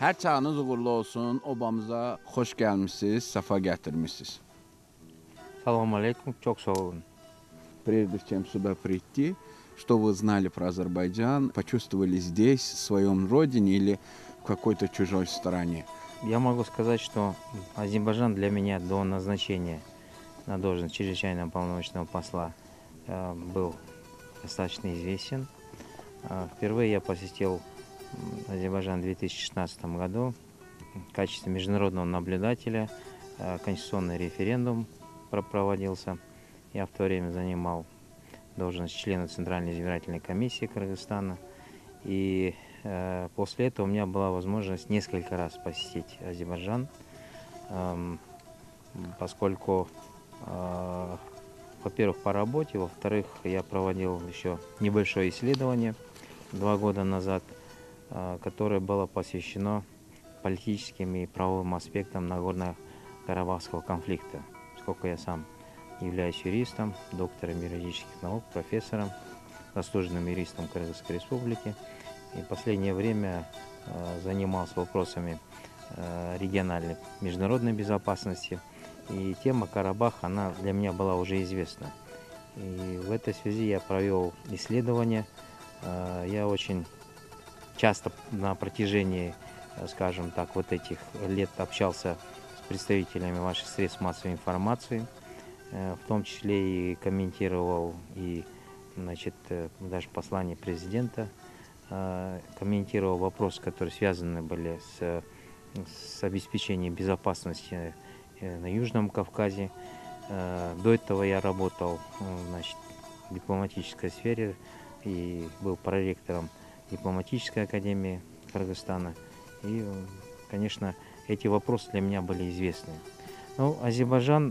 Hər çağınız uğurlu olsun. Obamıza xoş gəlmişsiniz, səfa gətirmişsiniz. Салам алейкум, çok sağ olun. Прежде чем сюда прийти, что вы знали про Азербайджан, почувствовали здесь, в своем родине или в какой-то чужой стране? Я могу сказать, что Азербайджан для меня до назначения на должность чрезвычайного полномочного посла был достаточно известен. Впервые я посетил Азербайджан в 2016 году в качестве международного наблюдателя. Конституционный референдум проводился. Я в то время занимал должность члена Центральной избирательной комиссии Кыргызстана. И после этого у меня была возможность несколько раз посетить Азербайджан, поскольку, во-первых, по работе, во-вторых, я проводил еще небольшое исследование 2 года назад, которое было посвящено политическим и правовым аспектам Нагорно-Карабахского конфликта. Поскольку я сам являюсь юристом, доктором юридических наук, профессором, заслуженным юристом Кыргызской Республики, и в последнее время занимался вопросами региональной международной безопасности. И тема Карабах, она для меня была уже известна. И в этой связи я провел исследование. Я очень часто на протяжении, скажем так, вот этих лет общался с представителями ваших средств массовой информации, в том числе и комментировал и, значит, даже послание президента, комментировал вопросы, которые связаны были с обеспечением безопасности на Южном Кавказе. До этого я работал, значит, в дипломатической сфере и был проректором дипломатической академии Кыргызстана. И, конечно, эти вопросы для меня были известны. Но Азербайджан,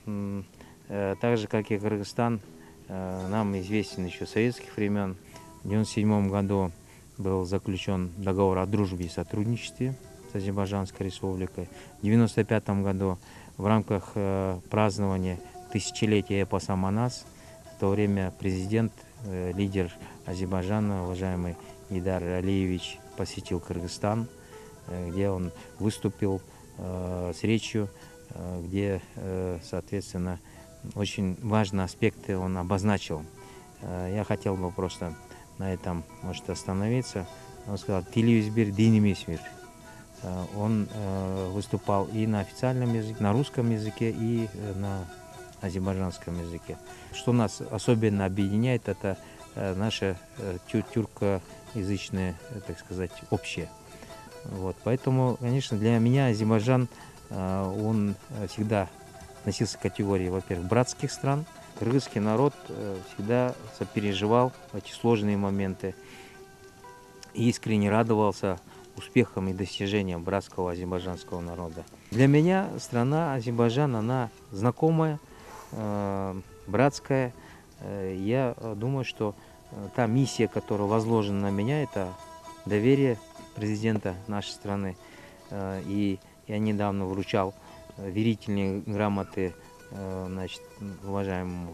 так же как и Кыргызстан, нам известен еще с советских времен. В 1997 году был заключен договор о дружбе и сотрудничестве с Азербайджанской республикой. В 1995 году в рамках празднования тысячелетия эпоса Манас, в то время президент, лидер Азербайджана, уважаемый Гейдар Алиевич, посетил Кыргызстан, где он выступил с речью, где, соответственно, очень важные аспекты он обозначил. Я хотел бы просто на этом, может, остановиться. Он сказал: «Телевизбир, динемисмир». Он выступал и на официальном языке, на русском языке, и на азербайджанском языке. Что нас особенно объединяет, это наше тюркоязычное, так сказать, общее. Вот. Поэтому, конечно, для меня Азербайджан, он всегда относился к категории, во-первых, братских стран. Кыргызский народ всегда сопереживал эти сложные моменты и искренне радовался успехам и достижениям братского азербайджанского народа. Для меня страна Азербайджан, она знакомая, братская. Я думаю, что та миссия, которая возложена на меня, это доверие президента нашей страны. И я недавно вручал верительные грамоты, значит, уважаемому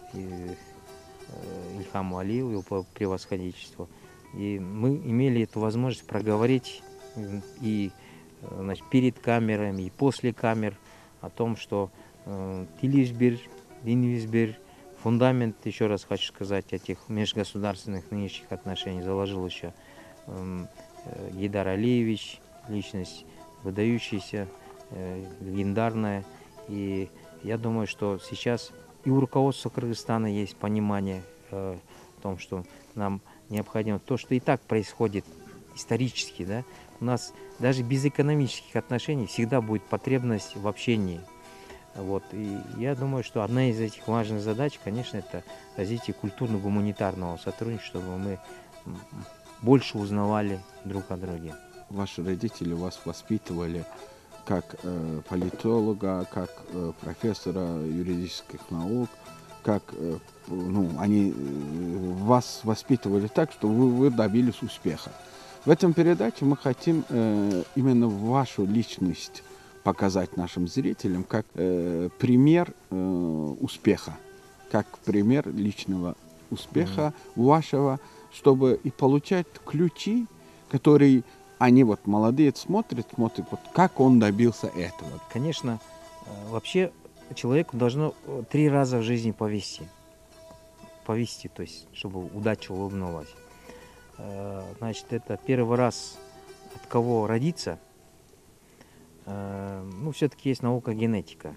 Ильхаму Алиеву, его превосходительству. И мы имели эту возможность проговорить и, значит, перед камерами, и после камер о том, что Тилизбир, Динвизбир, фундамент, еще раз хочу сказать, этих межгосударственных нынешних отношений заложил еще Гейдар Алиевич, личность выдающаяся, легендарная. И я думаю, что сейчас и у руководства Кыргызстана есть понимание в том, что нам необходимо то, что и так происходит исторически, да? У нас даже без экономических отношений всегда будет потребность в общении. Вот. И я думаю, что одна из этих важных задач, конечно, это развитие культурно-гуманитарного сотрудничества, чтобы мы больше узнавали друг о друге. Ваши родители вас воспитывали как политолога, как профессора юридических наук, как они вас воспитывали так, что вы добились успеха. В этом передаче мы хотим именно вашу личность показать нашим зрителям как пример успеха, как пример личного успеха вашего, чтобы и получать ключи, которые они вот молодые смотрят, вот как он добился этого. Конечно, вообще человеку должно 3 раза в жизни повезти. Повезти, то есть, чтобы удача улыбнулась. Значит, это первый раз от кого родиться. Ну, все-таки есть наука генетика.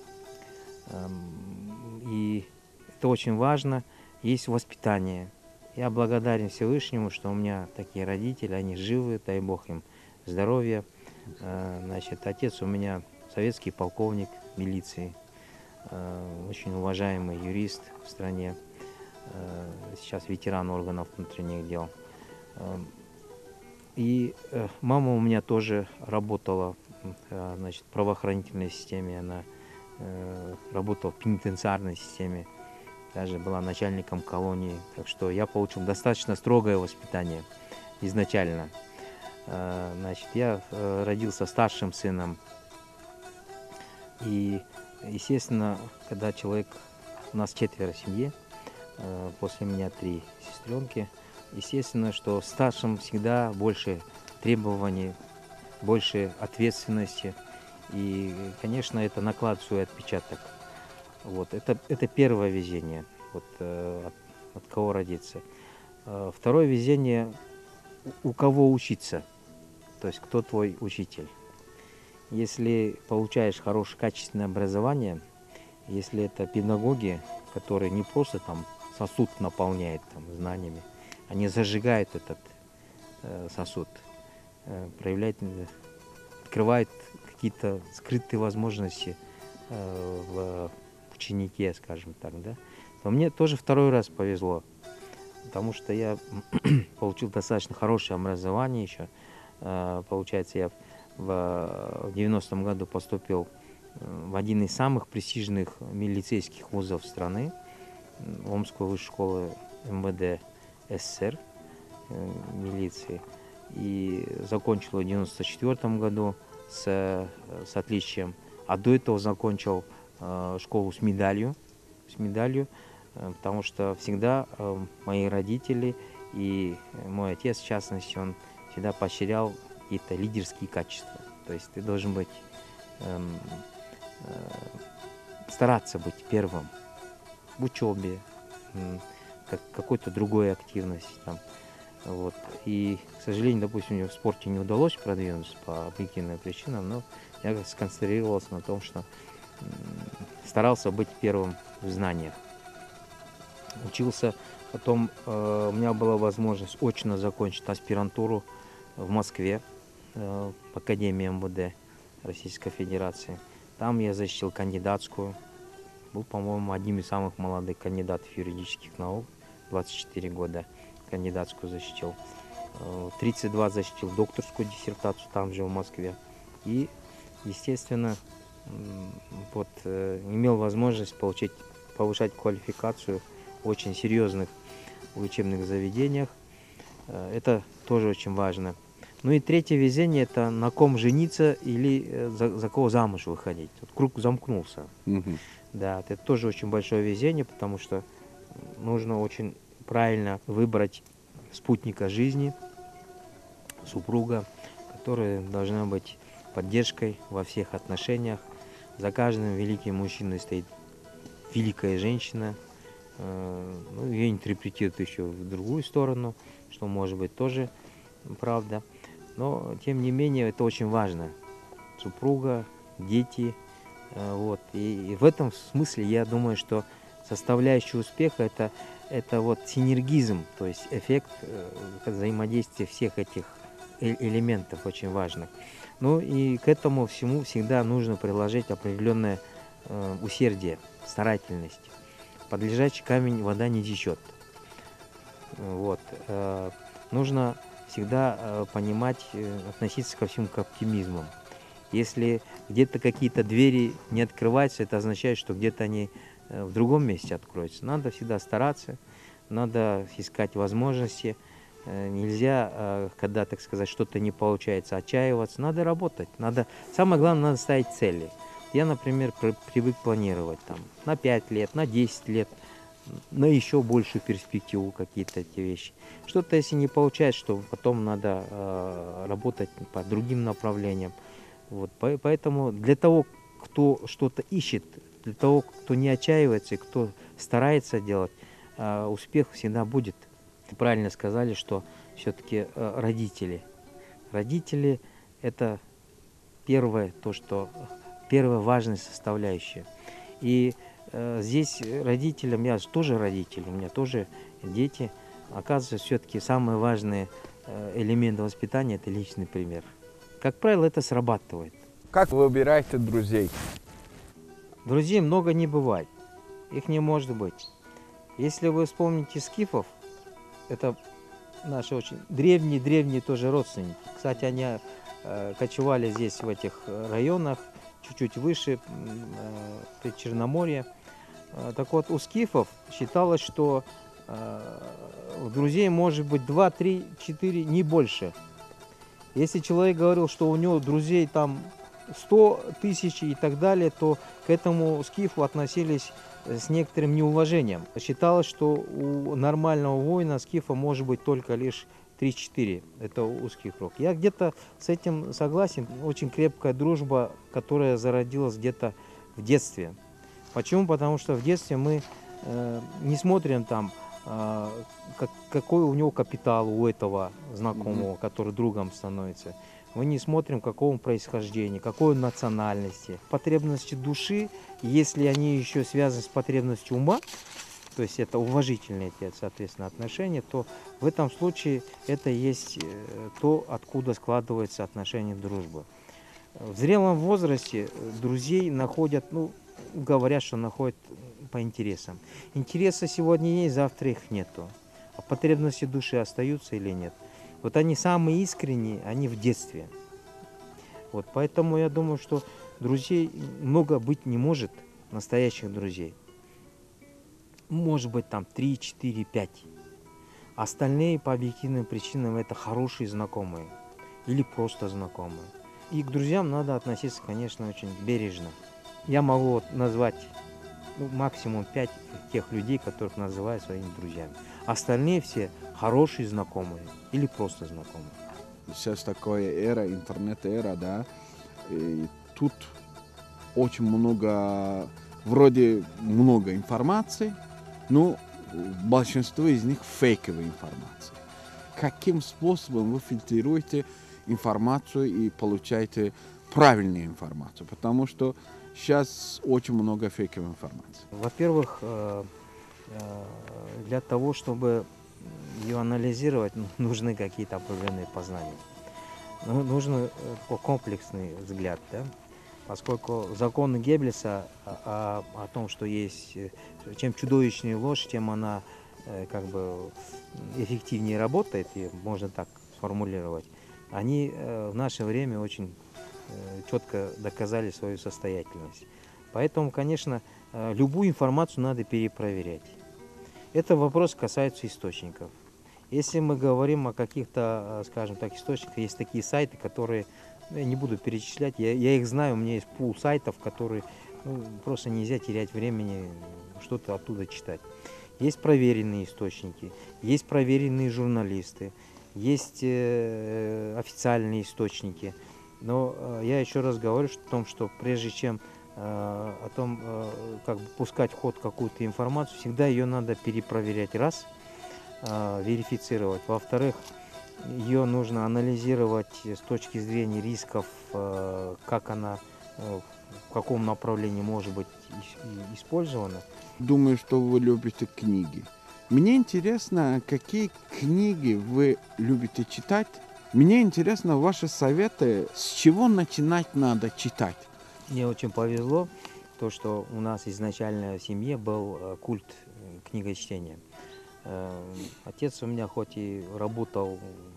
И это очень важно. Есть воспитание. Я благодарен Всевышнему, что у меня такие родители, они живы, дай Бог им здоровья. Значит, отец у меня советский полковник милиции, очень уважаемый юрист в стране, сейчас ветеран органов внутренних дел. И мама у меня тоже работала, значит, в правоохранительной системе, она работала в пенитенциарной системе, даже была начальником колонии. Так что я получил достаточно строгое воспитание изначально. Значит, я родился старшим сыном. И, естественно, когда человек... У нас 4 в семье, после меня 3 сестренки. Естественно, что старшим всегда больше требований, больше ответственности. И, конечно, это накладывает свой отпечаток. Вот. Это первое везение, вот, от кого родиться. Второе везение, у кого учиться, то есть кто твой учитель. Если получаешь хорошее, качественное образование, если это педагоги, которые не просто там сосуд наполняют там знаниями, они зажигают этот сосуд, проявляют, открывают какие-то скрытые возможности в ученике, скажем так, да. Но мне тоже второй раз повезло, потому что я получил достаточно хорошее образование еще. Получается, я в 90-м году поступил в один из самых престижных милицейских вузов страны, Омскую высшую школу МВД СССР милиции. И закончил в 94-м году с отличием. А до этого закончил школу с медалью, потому что всегда мои родители и мой отец, в частности, он всегда поощрял какие-то лидерские качества. То есть ты должен быть, стараться быть первым в учебе, какой-то другой активности там. Вот. И, к сожалению, допустим, мне в спорте не удалось продвинуться по объективным причинам, но я сконцентрировался на том, что старался быть первым в знаниях. Учился, потом у меня была возможность очно закончить аспирантуру в Москве, в Академии МВД Российской Федерации. Там я защитил кандидатскую. Был, по-моему, одним из самых молодых кандидатов юридических наук. 24 года кандидатскую защитил. 32 защитил докторскую диссертацию там же в Москве. И, естественно, вот, имел возможность повышать квалификацию в очень серьезных учебных заведениях. Это тоже очень важно. Ну и третье везение — это на ком жениться или за кого замуж выходить. Вот круг замкнулся. Да, это тоже очень большое везение, потому что нужно очень правильно выбрать спутника жизни, супруга, которая должна быть поддержкой во всех отношениях. За каждым великим мужчиной стоит великая женщина. Ну, ее интерпретируют еще в другую сторону, что может быть тоже правда. Но, тем не менее, это очень важно. Супруга, дети. Вот. И в этом смысле я думаю, что составляющая успеха это вот синергизм, то есть эффект взаимодействия всех этих элементов очень важных. Ну и к этому всему всегда нужно приложить определенное усердие, старательность. Под лежачий камень вода не течет. Вот. Нужно всегда понимать, относиться ко всему к оптимизму. Если где-то какие-то двери не открываются, это означает, что где-то они в другом месте откроются. Надо всегда стараться, надо искать возможности. Нельзя, когда, так сказать, что-то не получается, отчаиваться. Надо работать. Самое главное, надо ставить цели. Я, например, привык планировать там, на 5 лет, на 10 лет. на еще большую перспективу какие-то эти вещи. Что-то, если не получается, что потом надо работать по другим направлениям. Вот, поэтому для того, кто что-то ищет, для того, кто не отчаивается и кто старается делать, успех всегда будет. Правильно сказали, что все-таки родители. Родители – это первое, первая важная составляющая. И здесь родителям, я же тоже родитель, у меня тоже дети, оказывается, все-таки самый важный элемент воспитания – это личный пример. Как правило, это срабатывает. Как вы выбираете друзей? Друзей много не бывает, их не может быть. Если вы вспомните скифов, это наши очень древние тоже родственники. Кстати, они кочевали здесь, в этих районах, чуть-чуть выше, при Черноморье. Так вот, у скифов считалось, что друзей может быть 2, 3, 4, не больше. Если человек говорил, что у него друзей там 100 тысяч и так далее, то к этому скифу относились с некоторым неуважением. Считалось, что у нормального воина скифа может быть только лишь 3-4. Это узкий круг. Я где-то с этим согласен. Очень крепкая дружба, которая зародилась где-то в детстве. Почему? Потому что в детстве мы не смотрим там, какой у него капитал, у этого знакомого, который другом становится. Мы не смотрим, какого он происхождения, какой он национальности. Потребности души, если они еще связаны с потребностью ума, то есть это уважительные, соответственно, отношения, то в этом случае это есть то, откуда складывается отношение дружбы. В зрелом возрасте друзей находят, говорят, что находят по интересам. Интересы сегодня есть, завтра их нету. А потребности души остаются или нет? Вот они самые искренние, они в детстве. Вот поэтому я думаю, что друзей много быть не может, настоящих друзей. Может быть там 3, 4, 5. Остальные по объективным причинам это хорошие знакомые или просто знакомые. И к друзьям надо относиться, конечно, очень бережно. Я могу назвать максимум 5 тех людей, которых называю своими друзьями. Остальные все хорошие знакомые или просто знакомые. Сейчас такая эра, интернет-эра, да, и тут очень вроде много информации, но большинство из них фейковая информация. Каким способом вы фильтруете информацию и получаете правильную информацию? Потому что сейчас очень много фейковой информации. Во-первых, для того, чтобы ее анализировать, нужны какие-то определенные познания. Нужен комплексный взгляд, да? Поскольку законы Геббельса о том, что есть, чем чудовищнее ложь, тем она эффективнее работает, и можно так сформулировать, они в наше время очень четко доказали свою состоятельность. Поэтому, конечно, любую информацию надо перепроверять. Это вопрос касается источников. Если мы говорим о каких-то, скажем так, источниках, есть такие сайты, которые, я не буду перечислять, я их знаю, у меня есть пул сайтов, которые просто нельзя терять времени что-то оттуда читать. Есть проверенные источники, есть проверенные журналисты, есть официальные источники. Но я еще раз говорю о том, что прежде чем пускать в ход какую-то информацию, всегда ее надо перепроверять, раз, верифицировать. Во-вторых, ее нужно анализировать с точки зрения рисков, как она, в каком направлении может быть использована. Думаю, что вы любите книги. Мне интересно, какие книги вы любите читать. Мне интересно ваши советы, с чего начинать надо читать. Мне очень повезло, то, что у нас изначально в семье был культ книгочтения. Отец у меня хоть и работал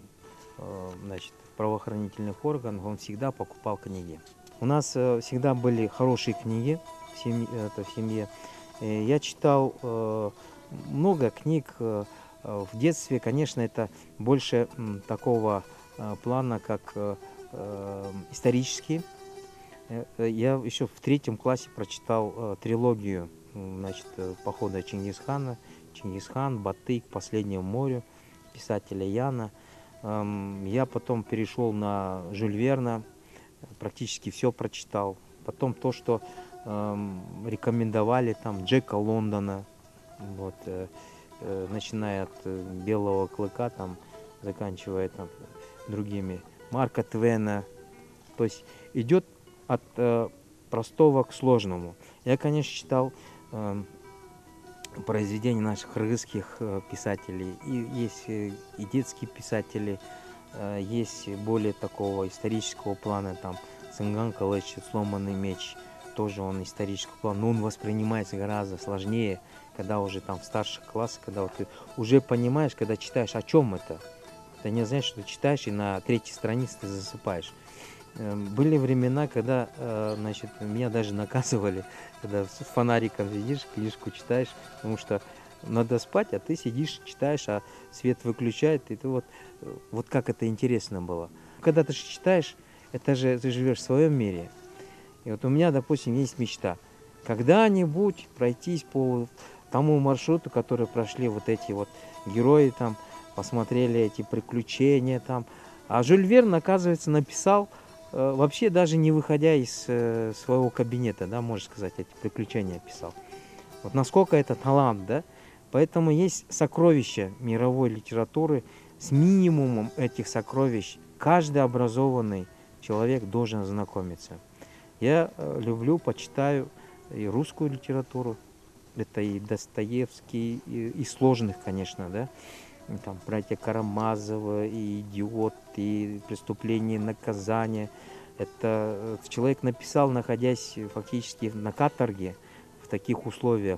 в правоохранительных органах, он всегда покупал книги. У нас всегда были хорошие книги в семье. Я читал много книг в детстве. Конечно, это больше такого плана, как исторические. Я еще в 3 классе прочитал трилогию значит, похода Чингисхана, Чингисхан, Батый, к последнему морю, писателя Яна. Я потом перешел на Жюль Верна, практически все прочитал. Потом то, что рекомендовали, там Джека Лондона, вот, начиная от Белого клыка, там, заканчивая там, другими, Марка Твена. То есть идет от простого к сложному. Я, конечно, читал произведения наших кыргызских писателей. И есть и детские писатели, есть более такого исторического плана, там Цынган Кылыч, «Сломанный меч», тоже он исторического плана, но он воспринимается гораздо сложнее, когда уже там в старших классах, когда вот ты уже понимаешь, когда читаешь, о чем это. Ты не знаешь, что ты читаешь, и на третьей странице ты засыпаешь. Были времена, когда, значит, меня даже наказывали, когда с фонариком сидишь, книжку читаешь, потому что надо спать, а ты сидишь, читаешь, а свет выключает, и ты вот как это интересно было. Когда ты читаешь, это же ты живешь в своем мире. И вот у меня, допустим, есть мечта. Когда-нибудь пройтись по тому маршруту, который прошли вот эти вот герои там, посмотрели эти приключения там. А Жюль Верн, оказывается, написал, вообще даже не выходя из своего кабинета, да, можно сказать, эти приключения писал. Вот насколько это талант, да? Поэтому есть сокровища мировой литературы. С минимумом этих сокровищ каждый образованный человек должен знакомиться. Я люблю, почитаю и русскую литературу. Это и Достоевский, и сложных, конечно, да. Там братья Карамазовы, и «Идиот», и «Преступление и наказание». Это человек написал, находясь фактически на каторге, в таких условиях.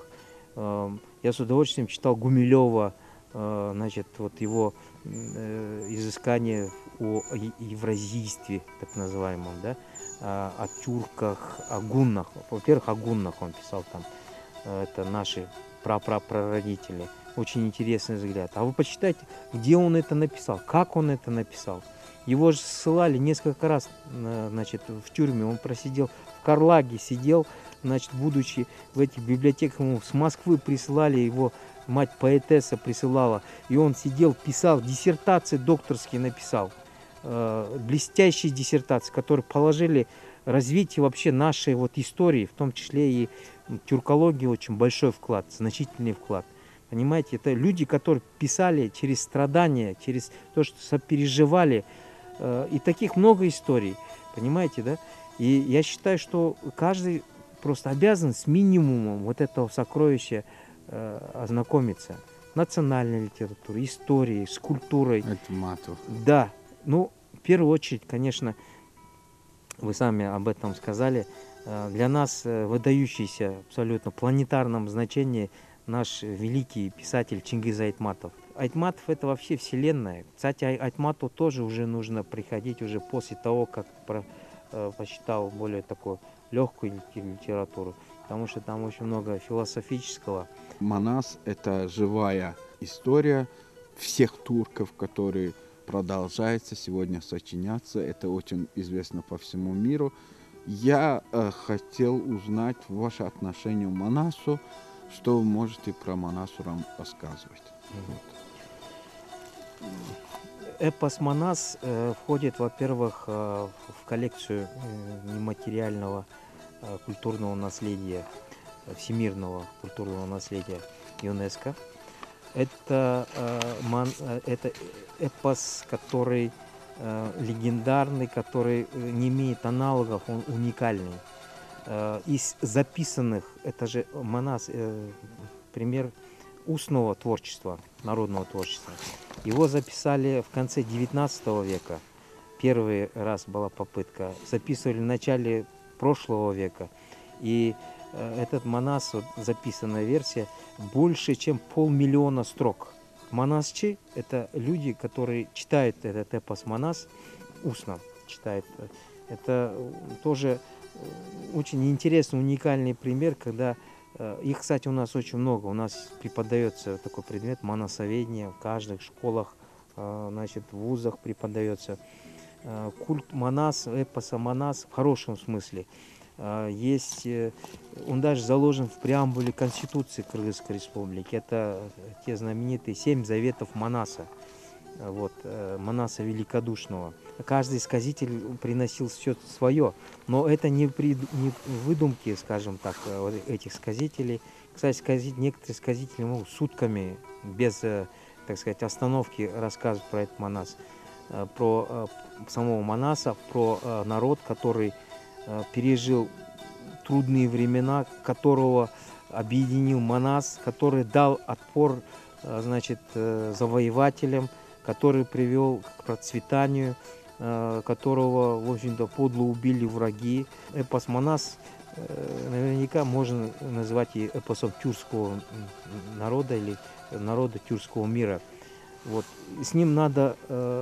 Я с удовольствием читал Гумилева, значит, вот его изыскание о евразийстве, так называемом, да, о тюрках, о гуннах. Во-первых, о гуннах он писал там. Это наши прапрапрародители. Очень интересный взгляд. А вы почитайте, где он это написал, как он это написал. Его же ссылали несколько раз, значит, в тюрьме. Он просидел в Карлаге, сидел, значит, будучи в этих библиотеках, ему с Москвы присылали, его мать поэтесса присылала. И он сидел, писал, диссертации докторские написал. Блестящие диссертации, которые положили развитие вообще нашей вот истории, в том числе и тюркологии, очень большой вклад, значительный вклад. Понимаете, это люди, которые писали через страдания, через то, что сопереживали. И таких много историй, понимаете, да? И я считаю, что каждый просто обязан с минимумом вот этого сокровища ознакомиться. Национальной литературой, историей, с культурой. Айтматов. Да, ну, в первую очередь, конечно, вы сами об этом сказали, для нас выдающийся абсолютно в планетарном значении наш великий писатель Чингиз Айтматов. Айтматов — это вообще вселенная. Кстати, Айтмату тоже уже нужно приходить уже после того, как посчитал более такую легкую литературу, потому что там очень много философического. Манас — это живая история всех турков, которые продолжается сегодня сочиняться. Это очень известно по всему миру. Я хотел узнать ваше отношение к Манасу. Что вы можете про Манасу рассказывать? Эпос Манас входит, во-первых, в коллекцию нематериального культурного наследия, всемирного культурного наследия ЮНЕСКО. Это эпос, который легендарный, который не имеет аналогов, он уникальный. Из записанных, это же Манас, пример устного творчества, народного творчества. Его записали в конце 19 века. Первый раз была попытка. Записывали в начале прошлого века. И этот Манас, вот, записанная версия, больше, чем 500 000 строк. Манасчи — это люди, которые читают этот эпос Манас, устно читают. Это тоже очень интересный, уникальный пример, когда их, кстати, у нас очень много. У нас преподается такой предмет манасоведение в каждых школах, значит, в вузах преподается. Культ Манас, эпоса Манас в хорошем смысле. Он даже заложен в преамбуле Конституции Кыргызской Республики. Это те знаменитые 7 заветов Манаса. Манаса Великодушного. Каждый сказитель приносил все свое, но это не выдумки, скажем так, вот этих сказителей. Кстати, некоторые сказители могут сутками, без, так сказать, остановки рассказывать про этот Манас, про самого Манаса, про народ, который пережил трудные времена, которого объединил Манас, который дал отпор, завоевателям, который привел к процветанию, которого, в общем-то, подло убили враги. Эпос Манас наверняка можно назвать и эпосом тюркского народа или народа тюркского мира. С ним надо,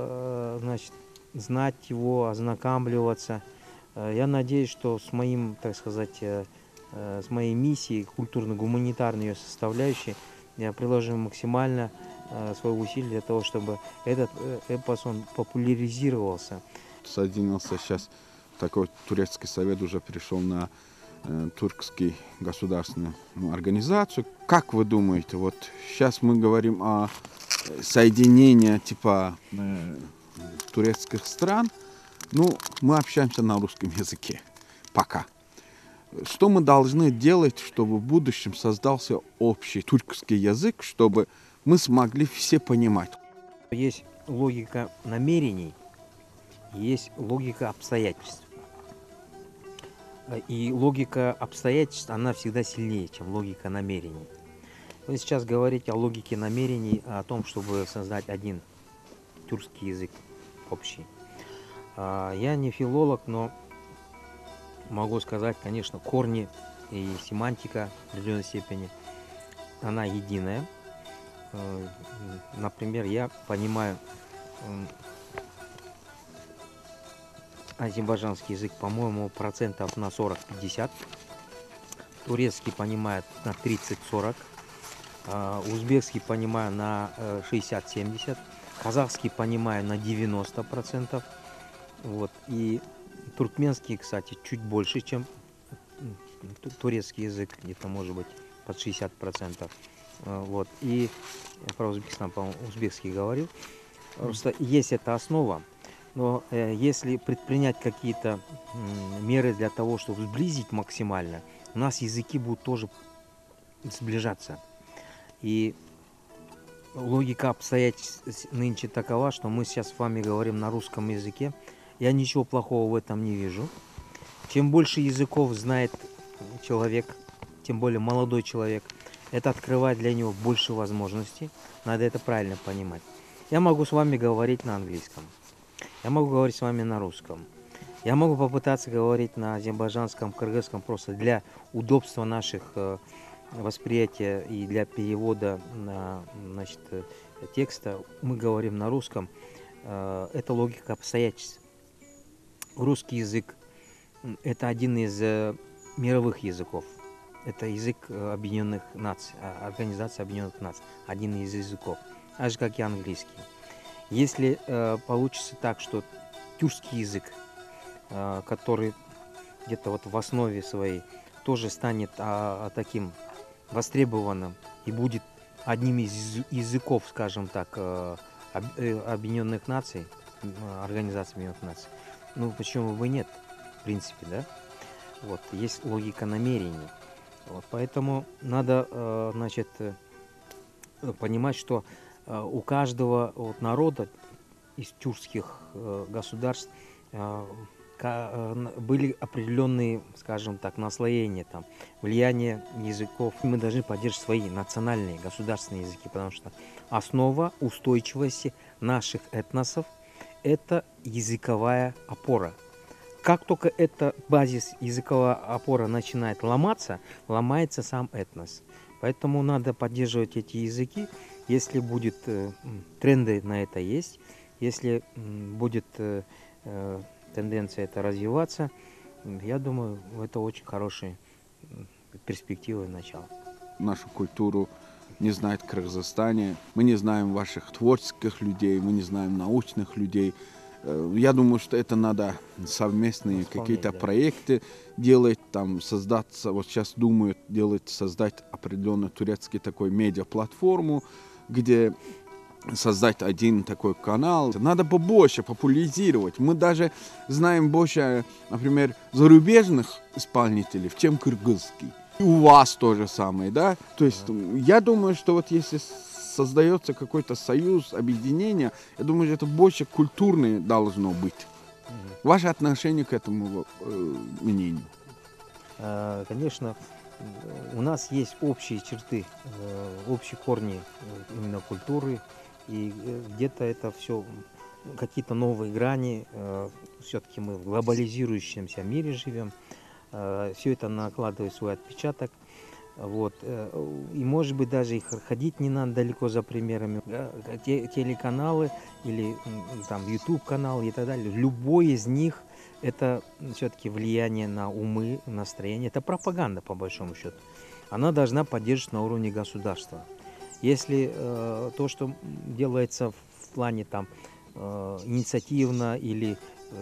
знать его, ознакомливаться. Я надеюсь, что с моим, так сказать, с моей миссией, культурно-гуманитарной ее составляющей, я приложу максимально свои усилия для того, чтобы этот эпос он популяризировался. Соединился сейчас такой турецкий совет, уже перешел на турецкий государственную организацию. Как вы думаете, вот сейчас мы говорим о соединении типа турецких стран, мы общаемся на русском языке пока. Что мы должны делать, чтобы в будущем создался общий тюркский язык, чтобы мы смогли все понимать? Есть логика намерений, есть логика обстоятельств. И логика обстоятельств, она всегда сильнее, чем логика намерений. Вы сейчас говорите о логике намерений, о том, чтобы создать один тюркский язык общий. Я не филолог, но могу сказать, конечно, корни и семантика в определенной степени, она единая. Например, я понимаю азербайджанский язык, по-моему, процентов на 40-50. Турецкий понимаю на 30-40. Узбекский понимаю на 60-70. Казахский понимаю на 90%. И туркменский, кстати, чуть больше, чем турецкий язык, где-то, может быть, под 60%. И про Узбекистан, по-моему, узбекский говорил. Просто есть эта основа, но если предпринять какие-то меры для того, чтобы сблизить максимально, у нас языки будут тоже сближаться. И логика обстоятельств нынче такова, что мы сейчас с вами говорим на русском языке. Я ничего плохого в этом не вижу. Чем больше языков знает человек, тем более молодой человек, это открывает для него больше возможностей. Надо это правильно понимать. Я могу с вами говорить на английском. Я могу говорить с вами на русском. Я могу попытаться говорить на азербайджанском, кыргызском, просто для удобства наших восприятия и для перевода текста. Мы говорим на русском. Это логика обстоятельств. Русский язык – это один из мировых языков. Это язык Объединенных Наций, Организации Объединенных Наций, один из языков, так же как и английский. Если получится так, что тюркский язык, который где-то в основе своей тоже станет таким востребованным и будет одним из языков, скажем так, Объединенных Наций, Организации Объединенных Наций, почему бы и нет, в принципе, да? Есть логика намерений. Поэтому надо, понимать, что у каждого народа из тюркских государств были определенные, скажем так, наслоения, влияние языков. Мы должны поддерживать свои национальные, государственные языки, потому что основа устойчивости наших этносов – это языковая опора. Как только эта базис, языковая опора начинает ломаться, ломается сам этнос. Поэтому надо поддерживать эти языки. Если будет тренды на это есть, если будет тенденция это развиваться, я думаю, это очень хорошие перспективы и начало. Нашу культуру не знает в Кыргызстане. Мы не знаем ваших творческих людей, мы не знаем научных людей. Я думаю, что это надо совместные какие-то проекты делать, там создаться, вот сейчас думают создать определенную турецкий такой медиаплатформу, где создать один такой канал. Надо побольше популяризировать. Мы даже знаем больше, например, зарубежных исполнителей, чем кыргызский. И у вас то же самое, да? То есть я думаю, что вот если создается какой-то союз, объединение, я думаю, это больше культурное должно быть. Ваше отношение к этому мнению? Конечно, у нас есть общие черты, общие корни именно культуры, и где-то это все какие-то новые грани. Все-таки мы в глобализирующемся мире живем, все это накладывает свой отпечаток. Вот. И, может быть, даже их ходить не надо далеко за примерами. Телеканалы или там YouTube-канал и так далее. Любой из них – это все-таки влияние на умы, настроение. Это пропаганда, по большому счету. Она должна поддерживать на уровне государства. Если то, что делается в плане там, инициативно или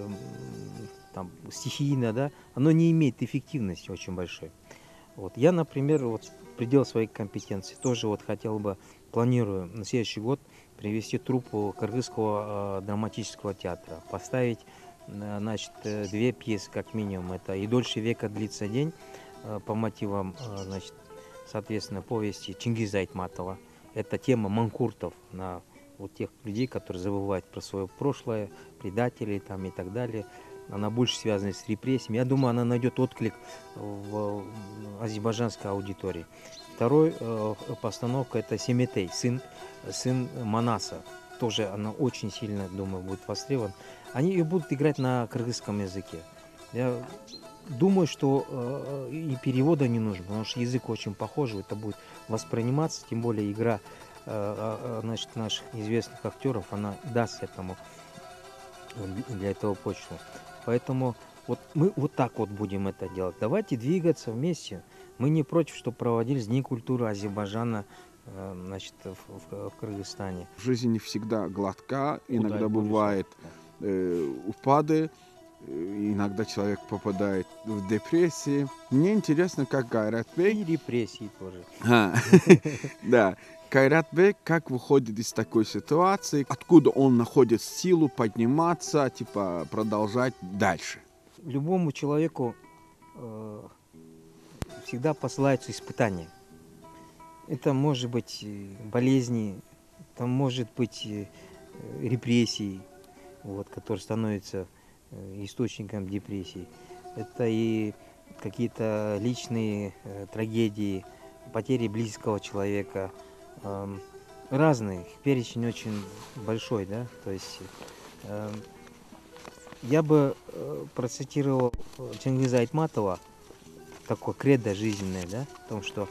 там, стихийно, да, оно не имеет эффективности очень большой. Вот. Я, например, вот в предел своей компетенции тоже вот хотел бы, планирую на следующий год привести труппу Кыргызского драматического театра, поставить, значит, 2 пьесы как минимум. Это «И дольше века длится день» по мотивам, значит, соответственно, повести Чингиза Айтматова. Это тема манкуртов, на вот тех людей, которые забывают про свое прошлое, предателей там и так далее. Она больше связана с репрессиями. Я думаю, она найдет отклик в азербайджанской аудитории. Второй постановка – это Семетей, сын Манаса. Тоже она очень сильно, думаю, будет востребована. Они ее будут играть на кыргызском языке. Я думаю, что и перевода не нужно, потому что язык очень похожий, это будет восприниматься, тем более игра значит, наших известных актеров, она даст этому, для этого почву. Поэтому вот мы вот так вот будем это делать. Давайте двигаться вместе. Мы не против, что проводились Дни культуры Азербайджана, значит, в Кыргызстане. Жизнь не всегда гладка, иногда бывает упады, иногда человек попадает в депрессии. Мне интересно, как Кайратбек... И репрессии тоже. Да. Кайратбек как выходит из такой ситуации, откуда он находит силу подниматься, типа продолжать дальше? Любому человеку всегда посылаются испытания. Это может быть болезни, это может быть репрессии, вот, которые становятся источником депрессии. Это и какие-то личные трагедии, потери близкого человека. Разные, перечень очень большой, да, то есть я бы процитировал Чингиза Айтматова, такое кредо жизненное, да, о том, что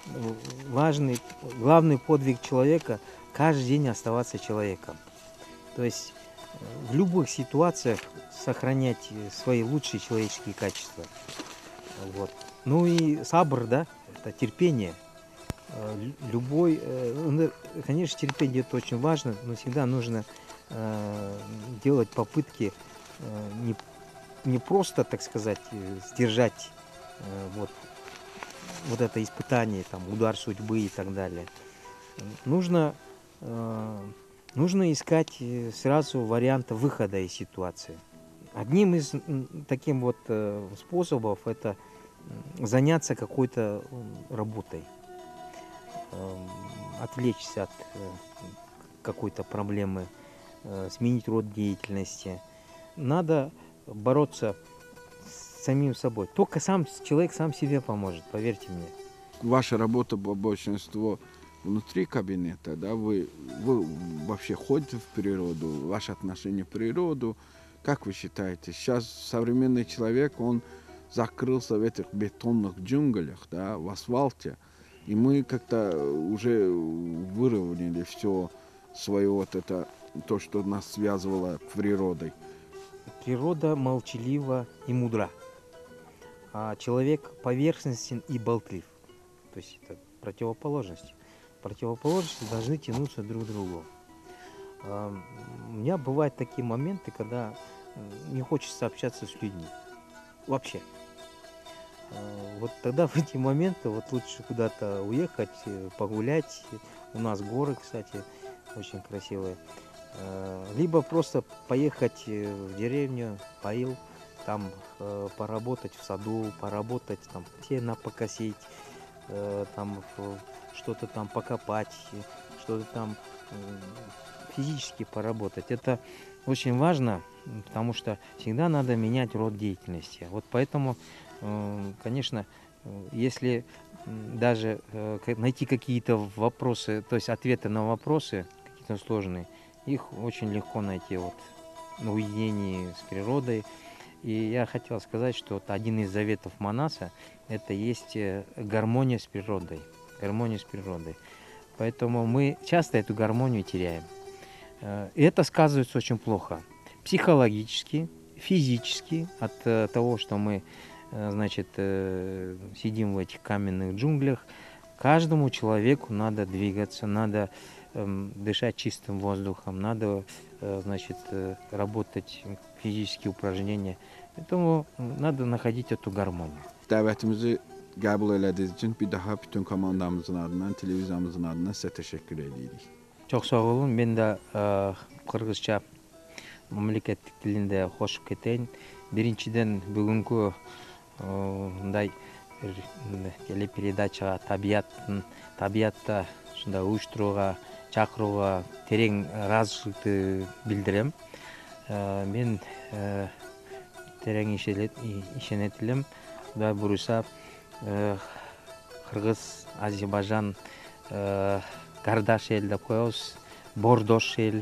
главный подвиг человека – каждый день оставаться человеком. То есть в любых ситуациях сохранять свои лучшие человеческие качества. Вот. Ну и сабр, да, это терпение. Любой, конечно, терпение это очень важно, но всегда нужно делать попытки не просто, так сказать, сдержать вот это испытание, там, удар судьбы и так далее. Нужно искать сразу варианты выхода из ситуации. Одним из таких вот способов это заняться какой-то работой. Отвлечься от какой-то проблемы, сменить род деятельности. Надо бороться с самим собой. Только человек сам себе поможет, поверьте мне. Ваша работа по большинству внутри кабинета, да? Вы вообще ходите в природу, ваше отношение к природу. Как вы считаете, сейчас современный человек, он закрылся в этих бетонных джунглях, да, в асфальте, и мы как-то уже выровняли все свое вот это, то, что нас связывало с природой. Природа молчалива и мудра, а человек поверхностен и болтлив. То есть это противоположности. Противоположности должны тянуться друг к другу. У меня бывают такие моменты, когда не хочется общаться с людьми. Вообще. Вот тогда в эти моменты вот лучше куда-то уехать, погулять. У нас горы, кстати, очень красивые. Либо просто поехать в деревню, Паил, там поработать в саду, поработать, там сено покосить, там что-то там покопать, что-то там физически поработать. Это очень важно, потому что всегда надо менять род деятельности. Вот поэтому, конечно, если даже найти какие-то вопросы, то есть ответы на вопросы какие-то сложные, их очень легко найти вот на уединении с природой. И я хотел сказать, что вот один из заветов Манаса – это есть гармония с природой. Гармония с природой. Поэтому мы часто эту гармонию теряем. И это сказывается очень плохо. Психологически, физически от того, что мы, значит, сидим в этих каменных джунглях. Каждому человеку надо двигаться, надо дышать чистым воздухом, надо, значит, работать, физические упражнения. Поэтому надо naходить эту гармонию. Dəvətimizi qəbul elədiyiniz üçün bir daha bütün komandamızın adından, televizyonumuzun adından sizə təşəkkür edirik. Çok sağ olun. Ben de Kırgızça мемлекеттик тилинде кошуп кетейин. Биринчиден бүгүнкү мындай телепередачага табиятта ушундай уюштурууга чакырууга терең ыраазычылыкты билдирем. Мен терең ишенет элем. Кудай буюрса Кыргыз, Азербайжан кардаш эл деп коебуз, бордош эл,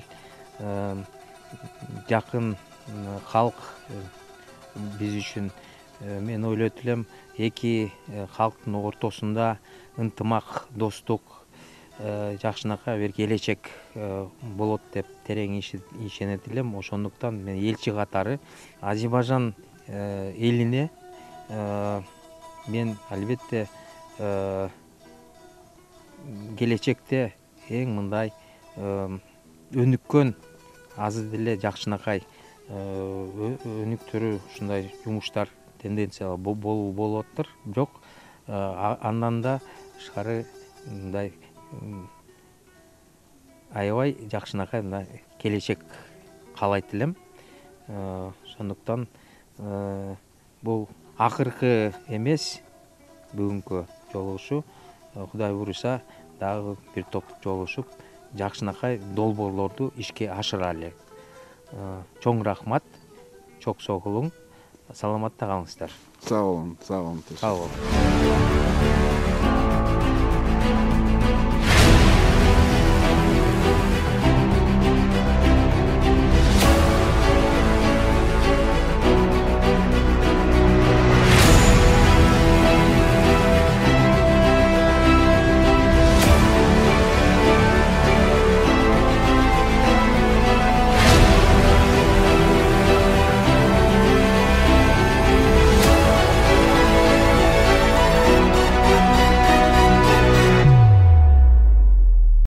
жакын халк биз үчүн. Мен ойлойт элем, эки халктын ортосунда ынтымак, достук, жакшынакай бир келечек болот деп терең ишенет элем. Ошондуктан мен элчи катары Азербайжан элине мен албетте келечекте эң мындай өнүккөн азыр деле жакшынакай өнүктүрүү ушундай жумуштар тенденциялар болуп атыптыр. Бирок андан да тышкары мындай аябай жакшынакай мындай келечек каалайт элем. Ошондуктан бул акыркы эмес бүгүнкү жолугушуу. Кудай буюрса дагы бир топ жолугушуп жакшынакай долбоорлорду ишке ашыралы. Чоң рахмат, чок согулуң, саламатта калыңыздар. Sağ olun, sağ olun. Sağ olun.